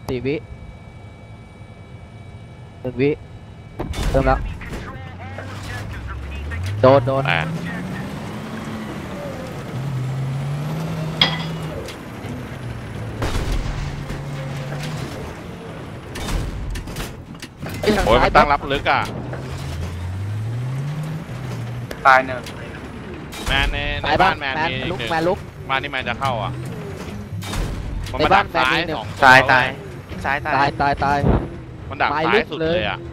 4 วิ1 วิเริ่มแล้วโดนโอ้ยมันตั้งรับลึกอ่ะตายหนึ่งแมนในบ้านแมนมีลุกบ้านนี่แมนจะเข้าอ่ะมันในมาบ้าดันกซ้ายแมนมี 2 ตายตายมันดักซ้ายสุดเลยอ่ะ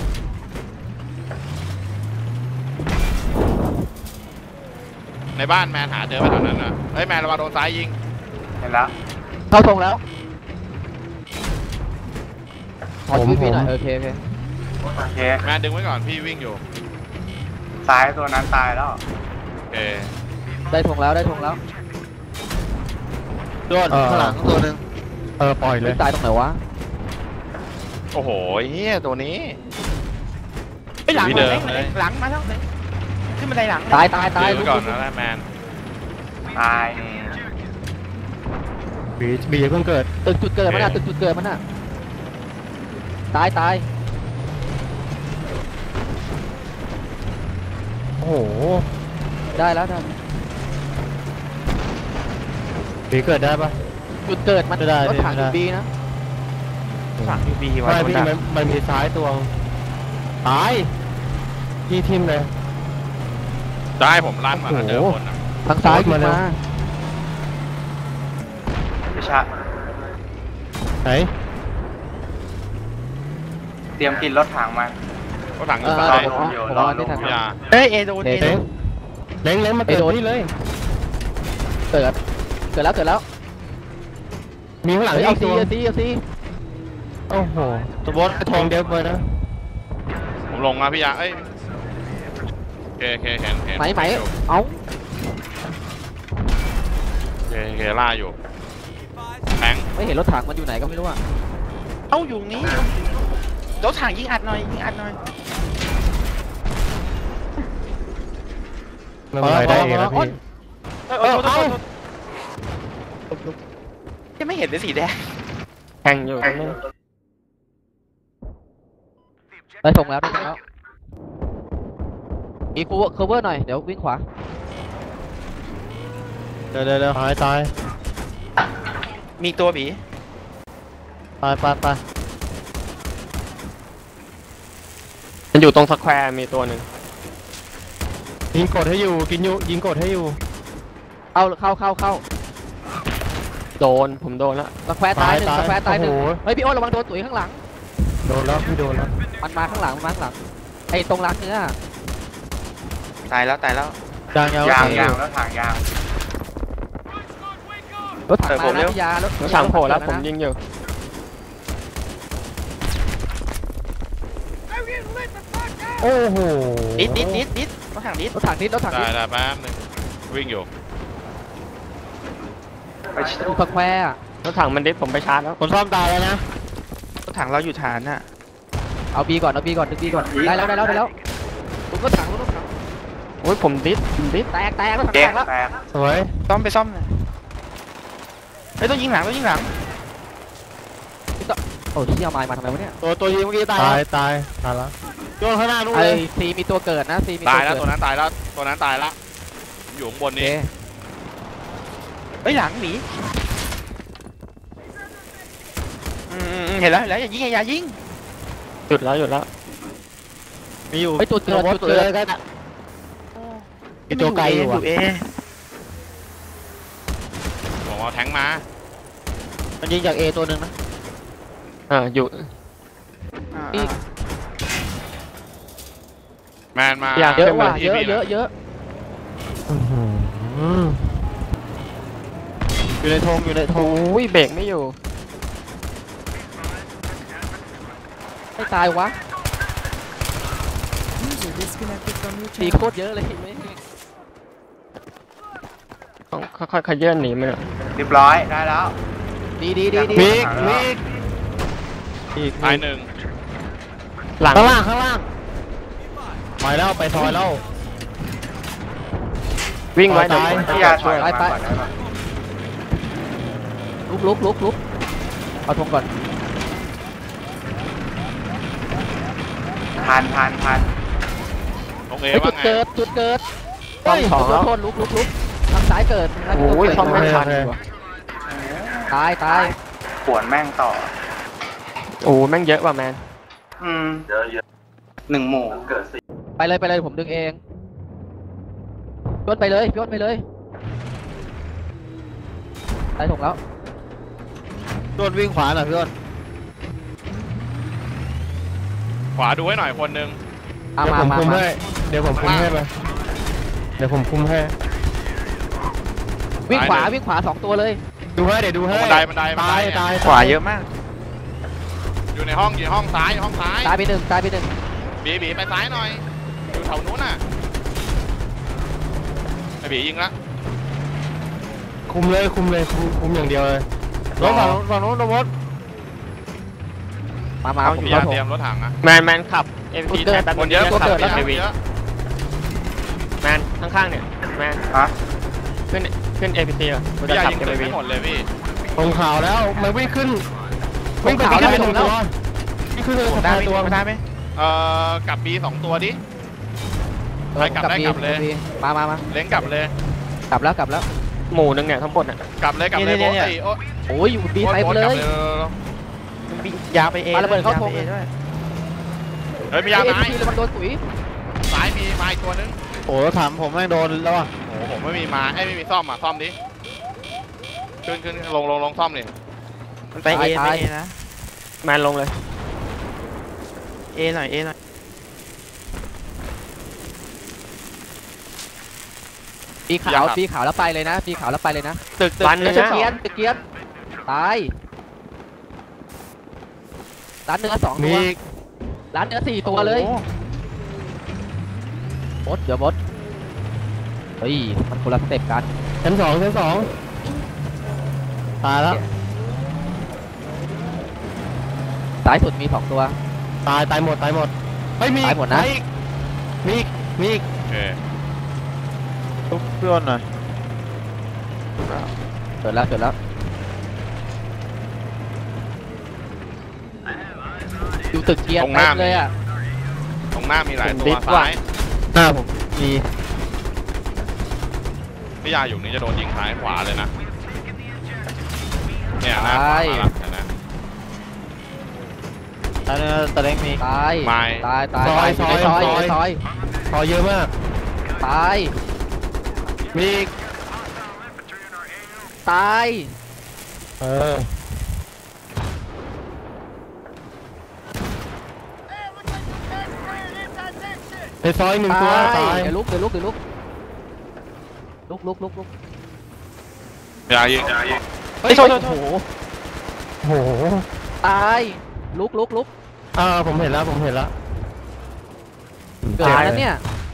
ในบ้านแมนหาเจอไปแถวนั้นอ่ะเฮ้ยแมนระวังโดนซ้ายยิงเห็นแล้วเข้าตรงแล้วถอดพี่หน่อยโอเคแมนดึงไว้ก่อนพี่วิ่งอยู่ซ้ายตัวนั้นตายแล้วโอเคได้ทงแล้วโดนข้างหลังตัวนึงปล่อยเลยตายตรงไหนวะโอ้โหเฮียตัวนี้ไปหลังมาแล้วขึ้นบันไดหลังตายลุกก่อนนะแมนตายบีเพิ่งเกิดตึกจุดเกิดมันน่ะตายโอ้โหได้แล้วบีเกิดได้ปะจุดเกิดมันรถถังบีนะถังบีไว้ไม่พี่มันมีซ้ายตัวตายพี่ทิมเลยได้ผมลั่นมาเจอคนทางซ้ายมาพิชาไหนเตรียมกินรถถังมารถถังอยู่ซ้ายรอไม่ทันเฮ้ยโดนเล้งมาเกิดนี่เลยเกิดแล้วมีข้างหลังเอาซีโอ้โหตัวบอสทองเดียวไปนะผมลงมาพี่ยาเอ้ยเคเห็นไหมเอ้าเคล่าอยู่แบงไม่เห็นรถถังมันอยู่ไหนก็ไม่รู้อ่ะเอ้าอยู่นี้รถถังยิงอัดหน่อยไม่เป็นไรได้เองนะพี่ยังไม่เห็นเลยสีแดงแทงอยู่ได้ส่งแล้วมีคูเวอร์หน่อยเดี๋ยววิ่งขวาเดี๋ยวหายตายมีตัวบีไปมันอยู่ตรงสแควร์มีตัวหนึ่งยิงกดให้อยู่ยิงกดให้อยู่เข้าผมโดนแล้วสแควร์ตายหนึ่งเฮ้ยพี่โอ๊ตระวังโดนตุ๋ยข้างหลังโดนแล้วพี่โดนแล้วมันมาข้างหลังไอ้ตรงรักเนื้อตายแล้วยางรถถังมาแล้วยารถถังโผล่แล้วผมยิงอยู่โอ้โหดิดรถถังดิดได้แป๊บนึงวิ่งอยู่ไปสแควร์รถถังมันดิดผมไปชาร์จแล้วผมซ่อมตายแล้วนะรถถังเราอยู่ฐานน่ะเอาบีก่อนได้แล้วรถถังโอ้ยผมดิดแตกรถถังแตกแล้วสวยไปซ่อมเลยเฮ้ยต้องยิงหลังโอ้ที่เอาไม้มาทำไมวะเนี่ยตัวยิงเมื่อกี้ตายแล้วโยนข้างหน้านู่นเลยซีมีตัวเกิดนะซีมีตายแล้วตัวนั้นตายแล้วอยู่ข้างบนนี้เฮ้ยหลังหนีเห็นแล้วอย่ายิงหยุดแล้วมีอยู่ไอตัวเกิดกันมีตัวไกลอยู่ผมเอาแทงมามันยิงจากเอตัวหนึ่งนะอยู่แมนมาเยอะว่ะเยอะอยู่ในธงอุ้ยเบรกไม่อยู่ไม่ตายวะตีโคตรเยอะเลยต้องค่อยๆขยื่นหนีมันเรียบร้อยได้แล้วดีมีตายหนึ่งหลังข้างล่างไปแล้วไปซอยแล้ววิ่งไว้ที่ยาช่วยไปลุกเอาธงก่อนผ่านโอเคไอ้จุว่าดไงเกิดจุดเกิดซ่อมสองแล้วโทษลุกทางซ้ายเกิดโอ้ยซ่อมไม่ทันตายปวดแม่งต่อโอ้แม่งเยอะว่ะแมนเยอะ1 หมู่เกิด4 ไปเลยผมดึงเองพี่อ้นไปเลยพี่อ้นไปเลยได้ถูกแล้วโดนวิ่งขวาหน่อยพี่อ้นขวาดูให้หน่อยคนหนึงมาเดี๋ยวผมคุมมาให้เดี๋ยวผมคุมให้ไปเดี๋ยวผมคุมให้วิ่งขวา2 ตัวเลยดูให้เดี๋ยวดูให้บันไดบันไดตายเนี่ยตายขวาเยอะมากอยู่ในห้องซ้ายห้องซ้ายตายไปหนึ่งบีไปซ้ายหน่อยอยู่แถวนู้นน่ะไอ้บียิงละคุมเลยคุมอย่างเดียวเลยรถฝั่งนู้นรถมาผมพี่เข้าอาผมเตรียมรถถังอะแมนขับเอ็มพีเกิดแทนแป๊บคนเยอะขับคนเยอะเอ็มพีเยอะแมนข้างๆเนี่ยแมนฮะขึ้นเอพีซีอ่ะพี่อายิงตึกให้หมดเลยพี่ตรงข่าวแล้วมันวิ่งขึ้นวิ่งไปที่เป็นตัววิ่งขึ้นเลยสะพานตัวได้ไหมกลับบี2 ตัวดิไปกลับได้กลับเลยมาเล้งกลับเลยกลับแล้วหมู่นึงเนี่ยทั้งหมดเนี่ยกลับเลยโบ๊ทไอ้โอ๊ตโอ้ยอยู่ดีไซน์ไปเลยยาวไปเอมาระเบิดเข้าธงด้วยเฮ้ยพี่อาไม้มันโดนตุ๋ยซ้ายมีไม้อีกตัวนึงโอ้ถามผมแม่งโดนแล้วอ่ะโอ้โหผมไม่มีไม้ไม่มีซ่อมอ่ะซ่อมดิขึ้นลงซ่อมดิมันไปเอนะแมนลงเลยเอหน่อยปีขาวแล้วไปเลยนะปีขาวแล้วไปเลยนะตึกร้านเนื้อตะเกียนตายร้านเนื้อ2 มีตัวร้านเนื้อ4 ตัวเลยบดเดี๋ยวบดเฮ้ยมันคนละสเต็ปกันชั้นสองตายแล้วซ้ายสุดมี2 ตัวตายหมดเฮ้ยมีตายหมดนะมีอีกโอเคทุบพี่อ้นหน่อยเกิดแล้วอยู่ตึกเกียร์เต็มเลยอ่ะตรงหน้ามีหลายตัวซ้ายหน้าผมมีพี่ยาอยู่นี่จะโดนยิงซ้ายขวาเลยนะเนี่ยหน้าขวามาแล้วนะตะเล้งมีตายไม่ซอยพอเยอะมากตายมีอีกตายเออในซอย1 ตัวตายเดี๋ยวลุกลุกพี่ยายิงเฮ้ยโอ้โหโอ้โหตายลุกผมเห็นแล้วเกิดแล้วเนี่ย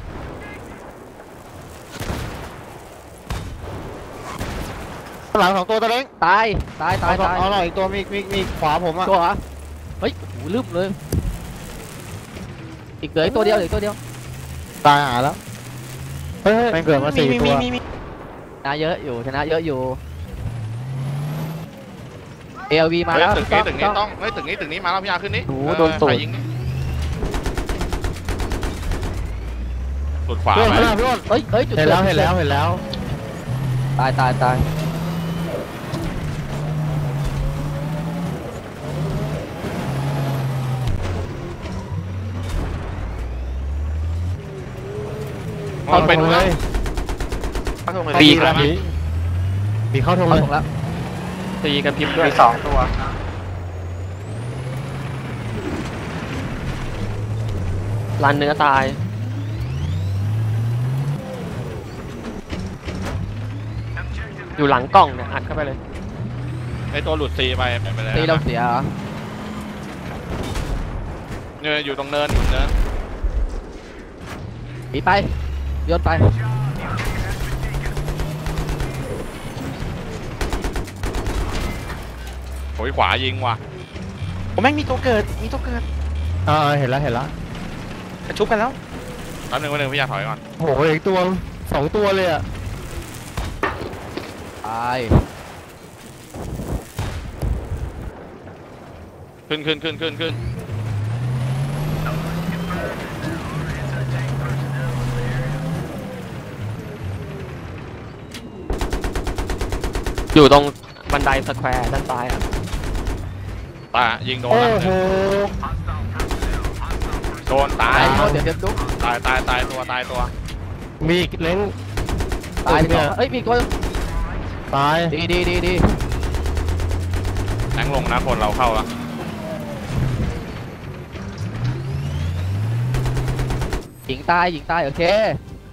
หลัง2 ตัวตะเล้งตายเอาหน่อยอีกตัวมีขวาผมอ่ะตัวเหรอเฮ้ยโอ้โหลืมเลยอีกเหลือตัวเดียวตายหาแล้วเฮ้ยแม่งเกิดมา4 ตัวชนะเยอะอยู่ALV มาแล้วตึกนี้ต้องตึกนี้มาแล้วพี่ยาขึ้นนี่โอ้โดนสูดยิงสุดขวาพี่อ้นไปพี่อ้นเฮ้ยจุดเห็นแล้วตายเอาไปดูเลยตีกันมีเข้าทงเข้าเลยถูกแล้วตีกันพิมพ์ด้วยมี2 ตัวร้านเนื้อตายอยู่หลังกล่องเนี่ยอัดเข้าไปเลยไอตัวหลุดซีไปเลยตีเราเสียเหรอเนี่ยอยู่ตรงเนินหนีไปโยนไปโอ้ยขวายิงว่ะผมแม่งมีตัวเกิดเห็นแล้วชุบกันแล้วแป๊บนึงพี่ยาถอยก่อนโอ้โหอีกตัว2 ตัวเลยอ่ะตายขึ้นอยู่ตรงบันไดสแควร์ด้านซ้ายอ่ะตายิงโดนโอ้นัดหโหนึ่งโดนตายเดี๋ยวจุ๊บตายตัวมีอีกเล้งตายเนี่ยเอ้ยมีตัวตายดีแทงลงนะคนเราเข้าแล้วหญิงตายโอเค